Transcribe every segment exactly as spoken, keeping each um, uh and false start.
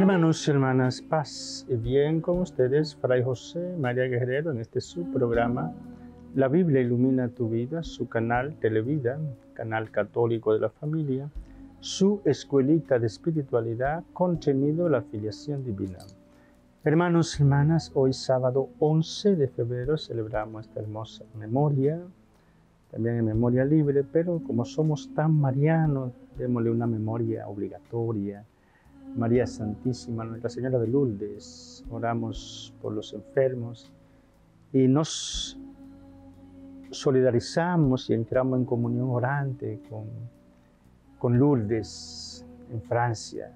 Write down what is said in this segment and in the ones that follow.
Hermanos y hermanas, paz y bien con ustedes, Fray José María Guerrero, en este su programa, La Biblia ilumina tu vida, su canal Televida, canal católico de la familia, su escuelita de espiritualidad, contenido la filiación divina. Hermanos y hermanas, hoy sábado once de febrero celebramos esta hermosa memoria, también en memoria libre, pero como somos tan marianos, démosle una memoria obligatoria. María Santísima, Nuestra Señora de Lourdes, oramos por los enfermos y nos solidarizamos y entramos en comunión orante con, con Lourdes en Francia.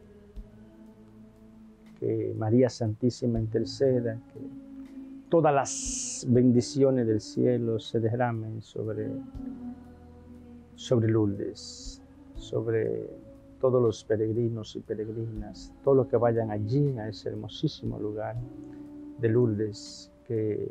Que María Santísima interceda, que todas las bendiciones del cielo se derramen sobre, sobre Lourdes, sobre todos los peregrinos y peregrinas, todos los que vayan allí a ese hermosísimo lugar de Lourdes, que,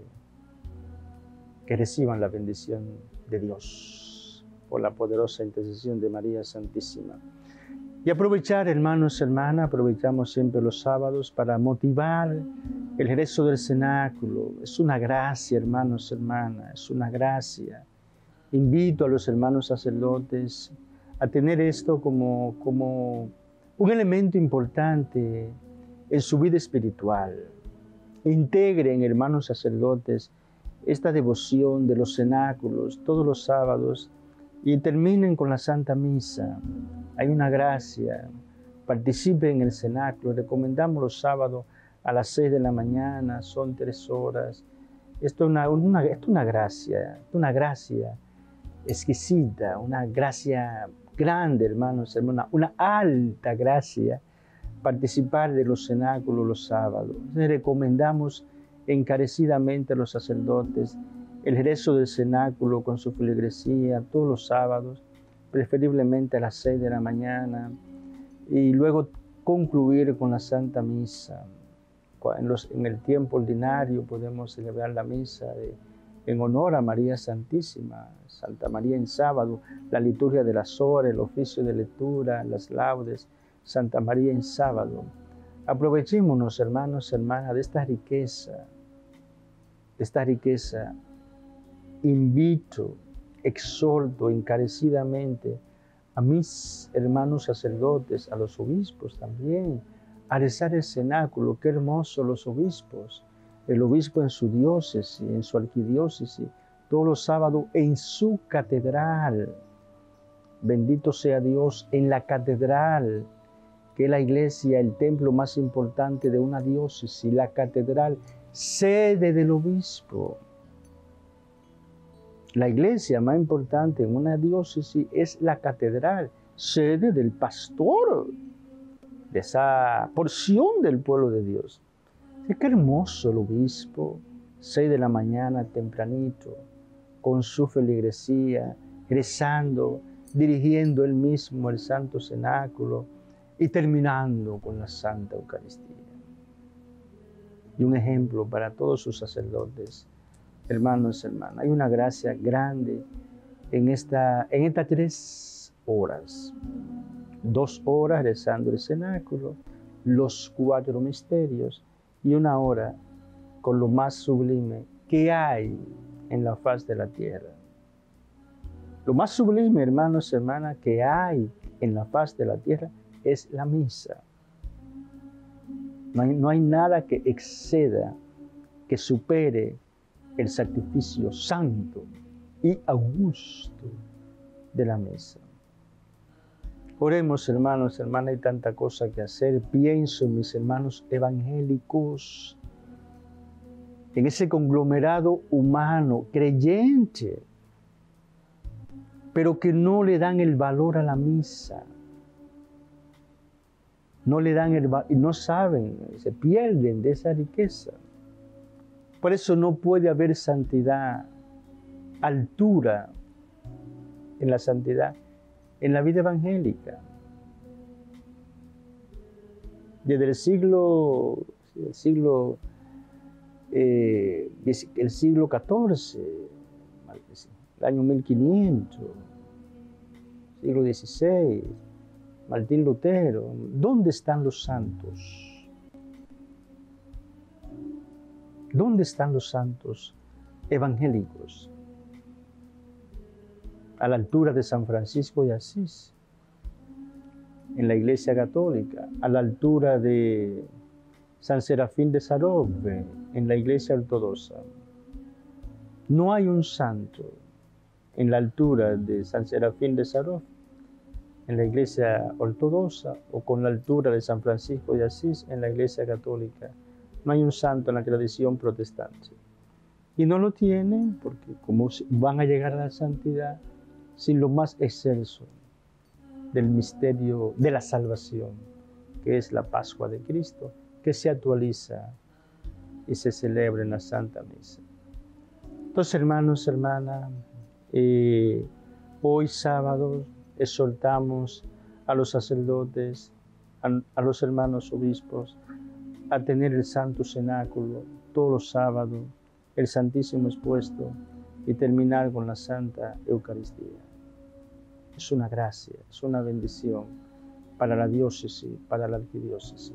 que reciban la bendición de Dios por la poderosa intercesión de María Santísima. Y aprovechar, hermanos y hermanas, aprovechamos siempre los sábados para motivar el rezo del cenáculo. Es una gracia, hermanos y hermanas, es una gracia. Invito a los hermanos sacerdotes a tener esto como, como un elemento importante en su vida espiritual. Integren, hermanos sacerdotes, esta devoción de los cenáculos todos los sábados y terminen con la Santa Misa. Hay una gracia. Participen en el cenáculo. Recomendamos los sábados a las seis de la mañana, son tres horas. Esto es una, una, esto es una gracia, una gracia exquisita, una gracia grande, hermanos, hermanas, una alta gracia participar de los cenáculos los sábados. Les recomendamos encarecidamente a los sacerdotes el rezo del cenáculo con su feligresía todos los sábados, preferiblemente a las seis de la mañana, y luego concluir con la Santa Misa. En, los, en el tiempo ordinario podemos celebrar la misa de en honor a María Santísima, Santa María en sábado, la liturgia de las horas, el oficio de lectura, las laudes, Santa María en sábado. Aprovechémonos, hermanos, hermanas, de esta riqueza, de esta riqueza. Invito, exhorto encarecidamente a mis hermanos sacerdotes, a los obispos también, a rezar el cenáculo. Qué hermoso los obispos. El obispo en su diócesis, en su arquidiócesis, todos los sábados en su catedral. Bendito sea Dios en la catedral, que es la iglesia, el templo más importante de una diócesis, la catedral, sede del obispo. La iglesia más importante en una diócesis es la catedral, sede del pastor, de esa porción del pueblo de Dios. Qué hermoso el obispo, seis de la mañana tempranito, con su feligresía, rezando, dirigiendo él mismo el santo cenáculo y terminando con la Santa Eucaristía. Y un ejemplo para todos sus sacerdotes, hermanos y hermanas. Hay una gracia grande en, esta, en estas tres horas. Dos horas rezando el cenáculo, los cuatro misterios, y una hora con lo más sublime que hay en la faz de la tierra. Lo más sublime, hermanos y hermanas, que hay en la faz de la tierra es la misa. No hay, no hay nada que exceda, que supere el sacrificio santo y augusto de la misa. Oremos, hermanos, hermanas, hay tanta cosa que hacer. Pienso en mis hermanos evangélicos, en ese conglomerado humano, creyente, pero que no le dan el valor a la misa. No le dan el valor, no saben, se pierden de esa riqueza. Por eso no puede haber santidad, altura en la santidad, en la vida evangélica. Desde el siglo, el siglo, eh, el siglo catorce, el año mil quinientos, siglo dieciséis, Martín Lutero. ¿Dónde están los santos? ¿Dónde están los santos evangélicos? A la altura de San Francisco de Asís, en la Iglesia Católica, a la altura de San Serafín de Sarov, en la Iglesia Ortodoxa. No hay un santo en la altura de San Serafín de Sarov, en la Iglesia Ortodoxa, o con la altura de San Francisco de Asís, en la Iglesia Católica. No hay un santo en la tradición protestante. Y no lo tienen porque como van a llegar a la santidad sin lo más excelso del misterio de la salvación, que es la Pascua de Cristo, que se actualiza y se celebra en la Santa Misa. Entonces, hermanos, hermanas, eh, hoy sábado exhortamos a los sacerdotes, a, a los hermanos obispos, a tener el Santo Cenáculo todos los sábados, el Santísimo expuesto y terminar con la Santa Eucaristía. Es una gracia, es una bendición para la diócesis, para la arquidiócesis.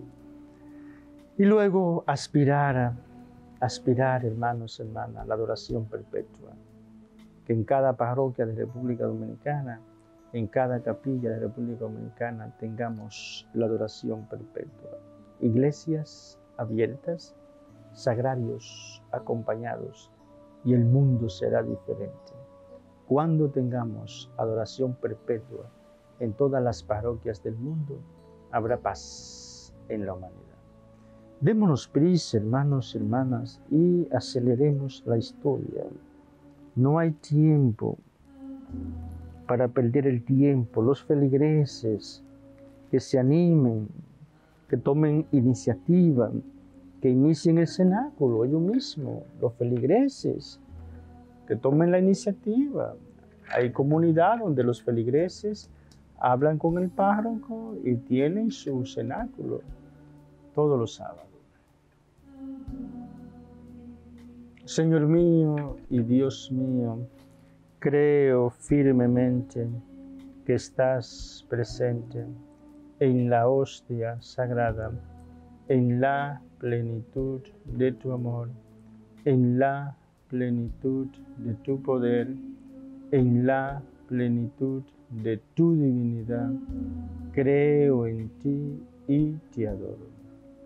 Y luego aspirar, a, aspirar, hermanos, hermanas, a la adoración perpetua, que en cada parroquia de República Dominicana, en cada capilla de República Dominicana tengamos la adoración perpetua. Iglesias abiertas, sagrarios acompañados, y el mundo será diferente. Cuando tengamos adoración perpetua en todas las parroquias del mundo, habrá paz en la humanidad. Démonos prisa, hermanos y hermanas, y aceleremos la historia. No hay tiempo para perder el tiempo. Los feligreses que se animen, que tomen iniciativa, que inicien el cenáculo ellos mismos, los feligreses, que tomen la iniciativa. Hay comunidad donde los feligreses hablan con el párroco y tienen su cenáculo todos los sábados. Señor mío y Dios mío, creo firmemente que estás presente en la hostia sagrada, en la plenitud de tu amor, en la plenitud de tu poder, en la plenitud de tu divinidad. Creo en ti y te adoro.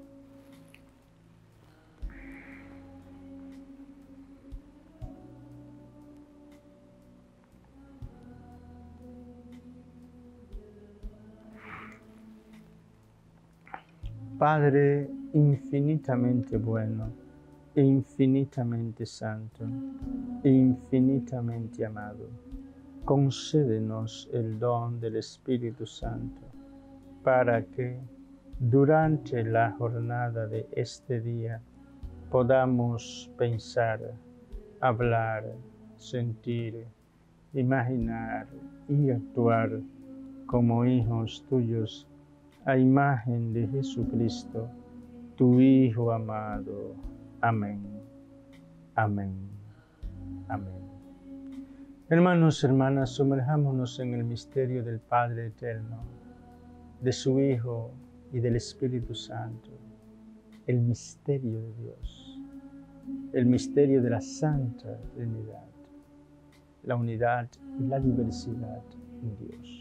Padre infinitamente bueno, e infinitamente santo, e infinitamente amado, concédenos el don del Espíritu Santo, para que durante la jornada de este día podamos pensar, hablar, sentir, imaginar y actuar como hijos tuyos, a imagen de Jesucristo, tu Hijo amado. Amén. Amén. Amén. Hermanos, hermanas, sumerjámonos en el misterio del Padre Eterno, de su Hijo y del Espíritu Santo, el misterio de Dios, el misterio de la Santa Trinidad, la unidad y la diversidad en Dios.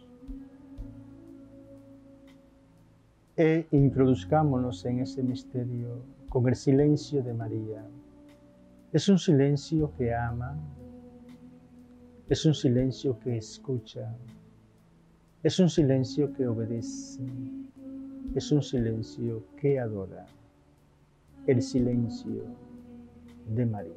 E introduzcámonos en ese misterio con el silencio de María. Es un silencio que ama, es un silencio que escucha, es un silencio que obedece, es un silencio que adora, el silencio de María.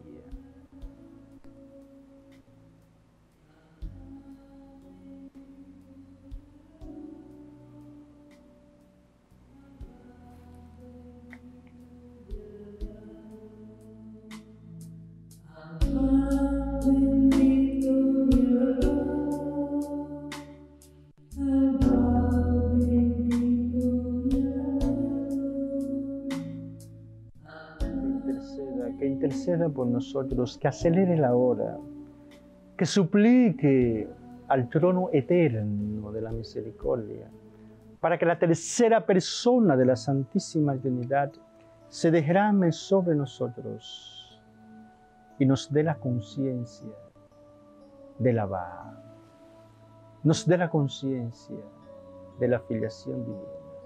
Que interceda por nosotros, que acelere la hora, que suplique al trono eterno de la misericordia, para que la tercera persona de la Santísima Trinidad se derrame sobre nosotros y nos dé la conciencia de la va, nos dé la conciencia de la filiación divina.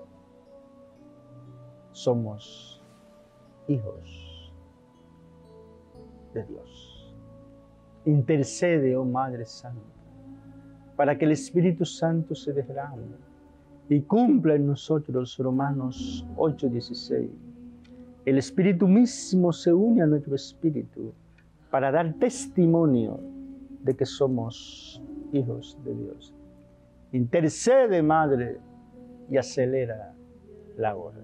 Somos hijos de Dios. Intercede, oh Madre Santa, para que el Espíritu Santo se derrame y cumpla en nosotros Romanos ocho dieciséis. El Espíritu mismo se une a nuestro espíritu para dar testimonio de que somos hijos de Dios. Intercede, Madre, y acelera la hora.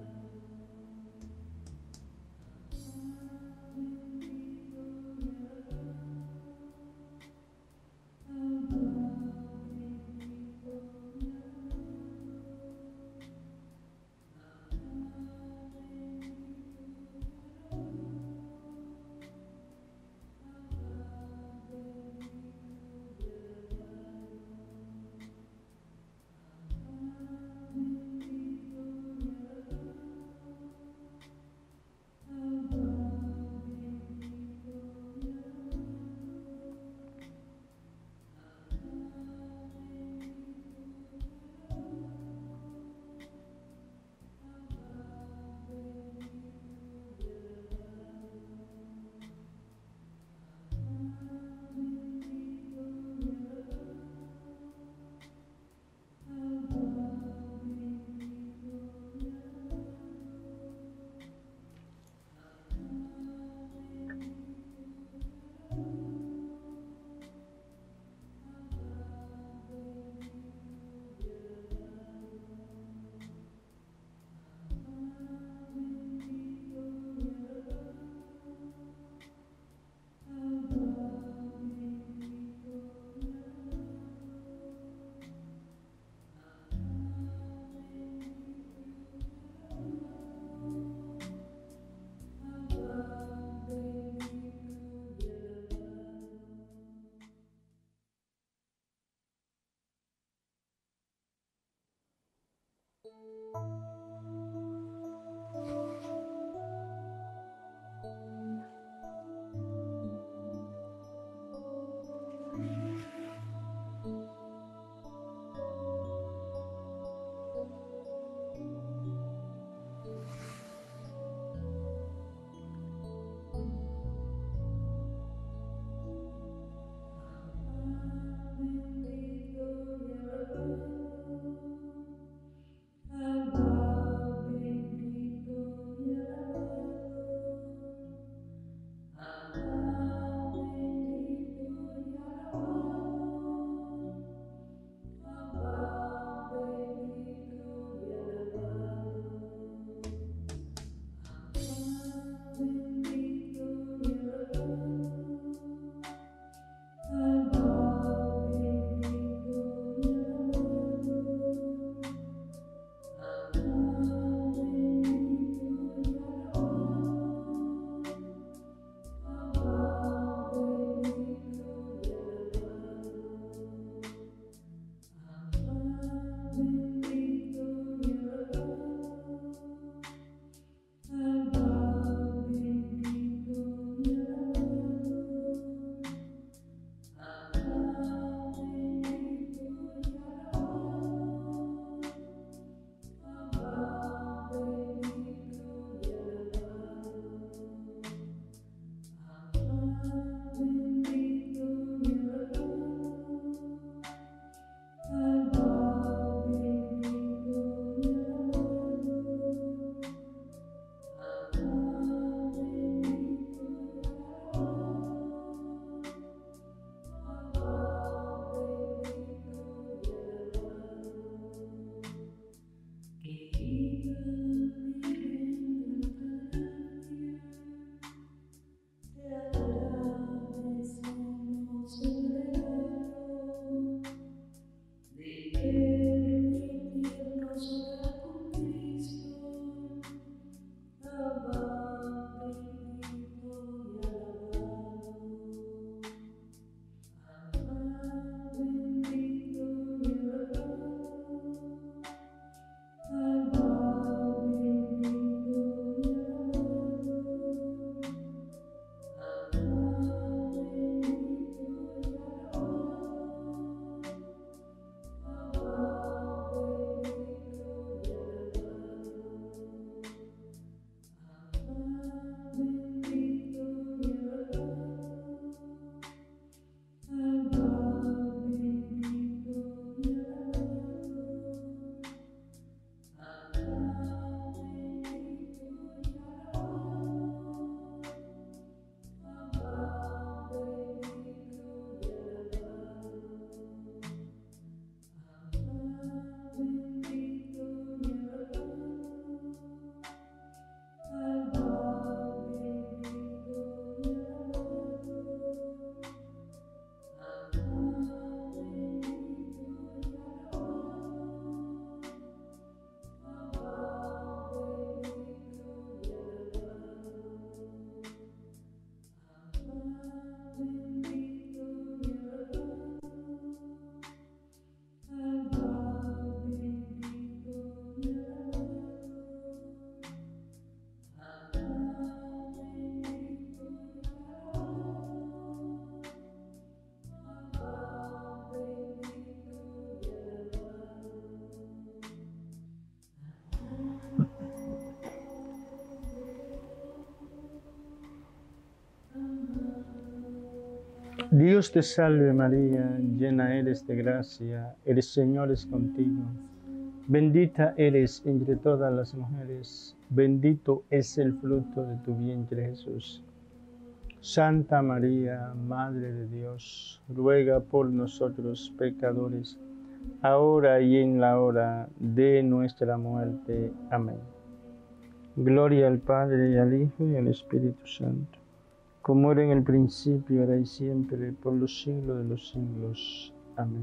Dios te salve María, llena eres de gracia, el Señor es contigo. Bendita eres entre todas las mujeres, bendito es el fruto de tu vientre Jesús. Santa María, Madre de Dios, ruega por nosotros pecadores, ahora y en la hora de nuestra muerte. Amén. Gloria al Padre, y al Hijo, y al Espíritu Santo, como era en el principio, ahora y siempre, por los siglos de los siglos. Amén.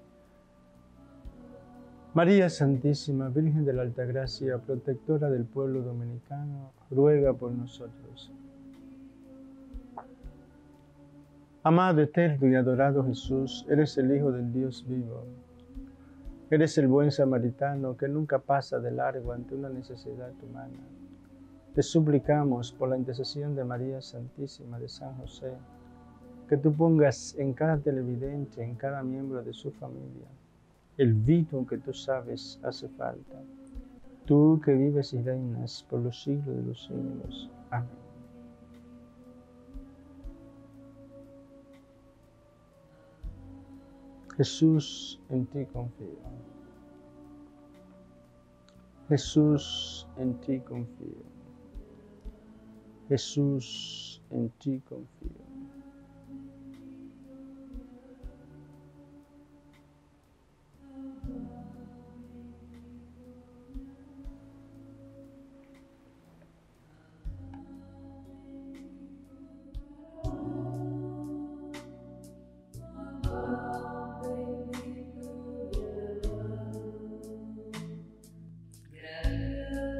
María Santísima, Virgen de la Altagracia, protectora del pueblo dominicano, ruega por nosotros. Amado, eterno y adorado Jesús, eres el Hijo del Dios vivo. Eres el buen samaritano que nunca pasa de largo ante una necesidad humana. Te suplicamos por la intercesión de María Santísima, de San José, que tú pongas en cada televidente, en cada miembro de su familia, el vino que tú sabes hace falta. Tú que vives y reinas por los siglos de los siglos. Amén. Jesús, en ti confío. Jesús, en ti confío. Jesús, en ti confío.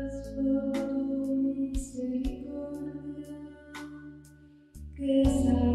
Que